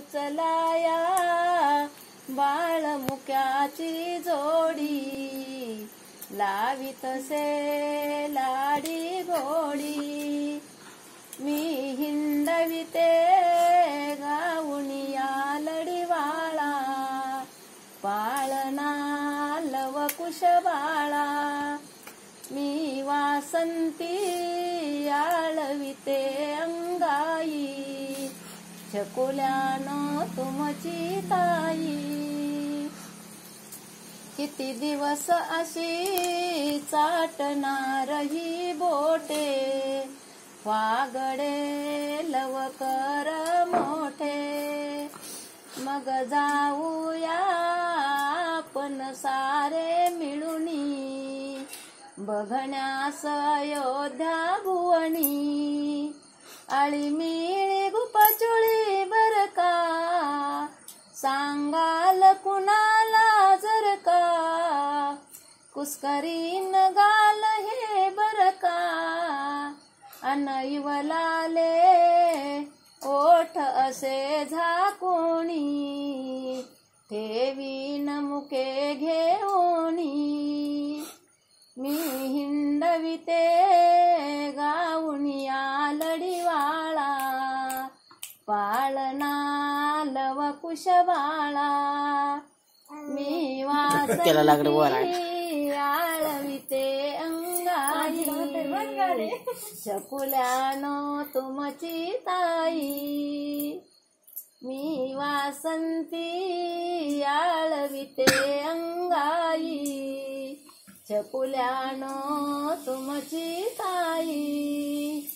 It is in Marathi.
उचलाया बाळमुक्याची जोडी, लावितसे लाडी गोडी। मी हिंडविते गाऊनिया लढीवाळा, पाळणा लवकुश बाळा। मी वासंती आळविते अंगाई, छकुल्यानो तुमची ताई। किती दिवस अशी चाटणार ही बोटे, वागडे लवकर मोठे। मग जाऊया आपण सारे मिळूनी, बघण्यास अयोध्या भुवनी। आळीमिळी गुपाचुळी बर का, सांगाल कुणाला जर का। कुस्करीन गाल हे बर का, अन इवलाले ओठ असे झाकुणी। ठेवीन मुके घेऊनी, मी हिंडविते गाऊनिया लढीवाळा, पाळणा लवकुश बाळा। मी वासंती आळविते अंगाई, छकुल्यानो तुमची ताई। मी वासंती आळविते अंगाई, छकुल्यानो तुमची ताई।